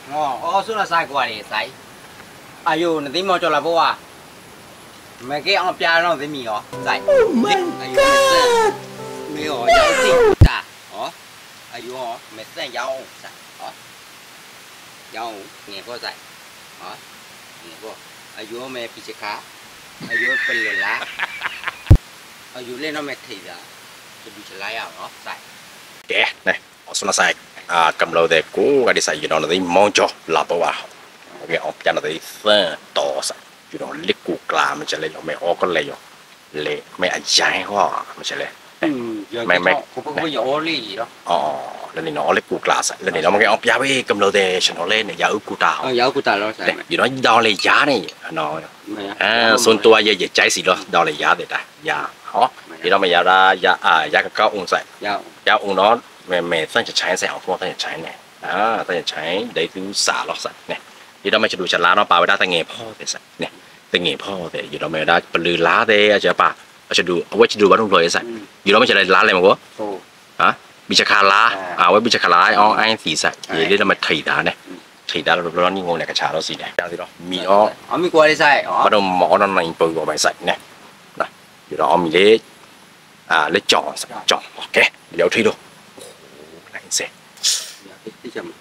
suốt là sai qua đi sai ayo nanti mau coba bawa mereka orang piara orang demi oh sai ayo mesti oh jauh sih dah oh ayo mesti jauh sai oh jauh nghe có sai oh nghe có ayo mẹ pichaka ayo pelela ayo lên nó mẹ thì raจะดูจะไล่เอาเนาะใส่แกเนี่ยสุนัขใส่กำลังเด็กกูก็ได้ใส่อยู่ตอนนี้มองจอหลับว่าโอเคออกจากนั้นเส้นต่อใส่อยู่ตอนเล็กกูกลามันจะเลยไม่ออกก็เลยเลยไม่อาใจว่ามันจะเลยไม่กูก็อย่าโอลี่เนาะอ๋อแล้วนี่น้องเล็กกูกลาใส่แล้วนี่น้องมันก็ออกยาไปกำลังเด็กฉันเอาเล่นเนี่ยยาอุกูตาอย่าอุกูตาแล้วใส่อยู่น้อยดาวเลยยาเนี่ยน้องส่วนตัวอย่าใจสิเนาะดาวเลยยาเด็ดอะยาอ๋อที่เราไม่ยาละยากระเก้าองใส่ยาองน้องแม่ตั้งจะใช้ใส่เอาพวกตั้งจะใช้เนี่ยตั้งจะใช้ได้ดูสาล็อกใส่เนี่ยที่เราไม่จะดูฉลาดเนาะป่าไว้ได้ตั้งเงี้ยพ่อแต่ใส่เนี่ยตั้งเงี้ยพ่อแต่อยู่เราไม่ได้ปลือล้าเด้อาจจะป่าอาจจะดูเอาไว้จะดูบ้านทุ่งเลยใส่อยู่เราไม่จะได้ล้าอะไรมั้งวะบิชคาล้าไว้บิชคาล้าอ๋อไอ้สีใส่เดี๋ยวเรามาถีดาเนี่ยถีดาเรานี่งงเนี่ยกระชาเราสีเนี่ยจ้าสิเนาะมีมีกลัวได้ใส่มาดูหมอนั่นในปืนก็ไม่ใส่เนี่ยอยู่เรามีเล็กจ่อโอเคเดี๋ยวทีดูไหนเสร็จที่จะ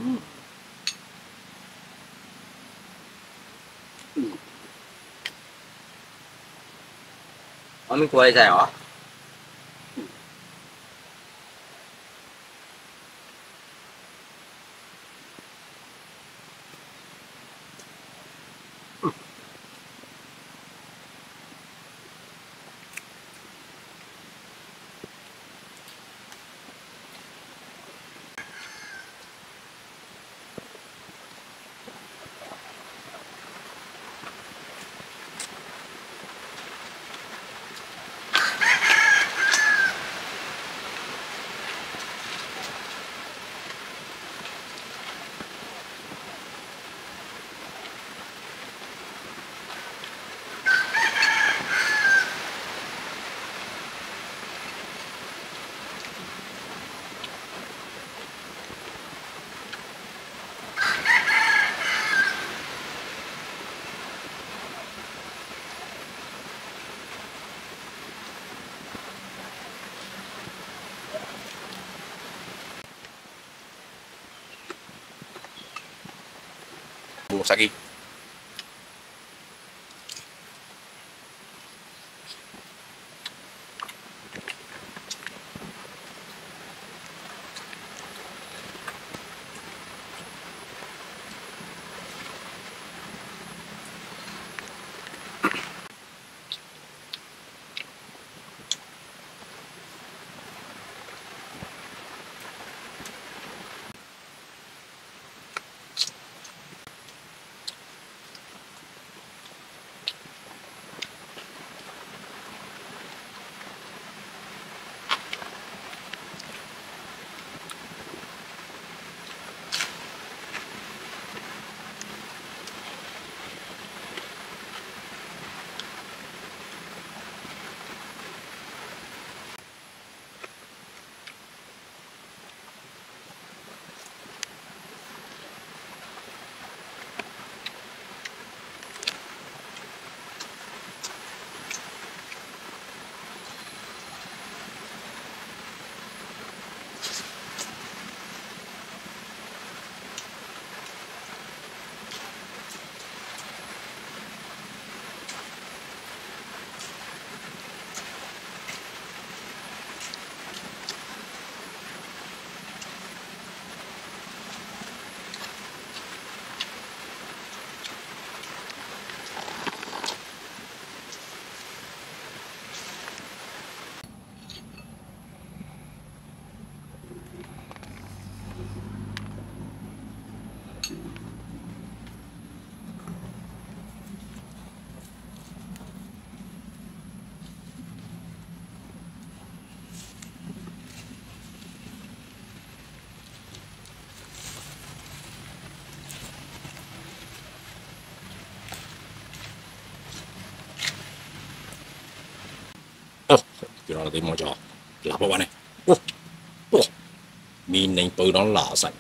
มีกลัวได้ใส่หรอ Sakiอยู่เราได้มองจอหลับวันนี้โอ้มีในปืนน้องหล่าใส่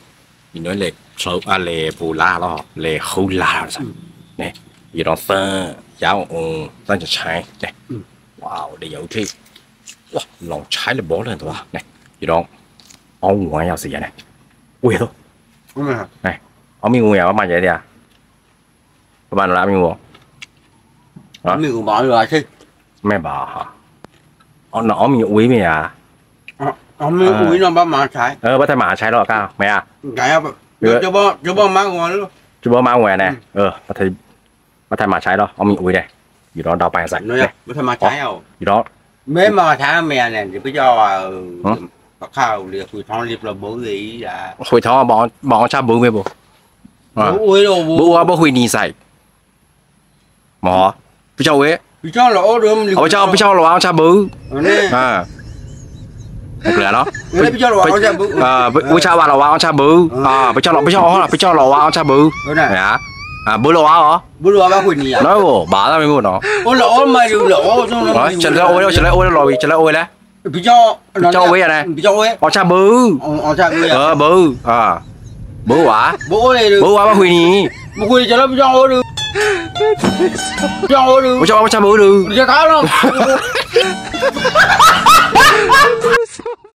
你那嘞手啊嘞不拉咯，嘞好拉噻，呢，一张生，然后咱就拆，呢，哇，你有啲，哇，long拆了包了多啊，呢，一张，我要是人呢，喂都，呢，我咪我要买嘢啲啊，ประมาณนั้นมีวัวอ๋อมีกูบอกเลยใช่ไม่บอกฮะอ๋อน้องมีอุ้ยไหมอ่ะอ๋อมีอุ้ยน้องบ้ามาใช้บ้าไทยมาใช้หรอก้าวไหมอ่ะไงอ่ะจะบอกมาหัวหรือจะบอกมาหัวเนี่ยบ้าไทยมาใช้หรออ๋อมีอุ้ยเลยอยู่ร้อนดาวไปใส่เนี่ยบ้าไทยมาใช้เอาอยู่ร้อนไม่มาใช้เมียเนี่ยเดี๋ยวไปจ่อข้าวเรือคุยท้องรีบระเบิดเลยอ่ะคุยท้องบอกชาบูไหมบูอุ้ยบูว่าบ่คุยนี่ใส่หมอพี่เจ้าเว้ยพี่เจ้าหล่อเดิมพี่เจ้าหล่อเอาชาบูเหลือเนาะพี่เจ้าหล่อเอาชาบูพี่เจ้าว่าหล่อเอาชาบูพี่เจ้าหล่อเอาชาบูเนี่ยบูหล่อเหรอบูหล่อว่าคุยนี่อ่ะน้อยบ่บ้าแล้วไม่พูดเนาะโอ้หล่อไม่ดูหล่อฉันเลยโอ้ยแล้วหล่อฉันเลยโอ้ยแล้วพี่เจ้าเว้ยอะไรพี่เจ้าเว้ยเอาชาบูบูบูวะบูวะมาคุยนี่มาคุยจะแล้วพี่เจ้าดูพี่เจ้าดูพี่เจ้ามาชาบูดูจะท้าหรอ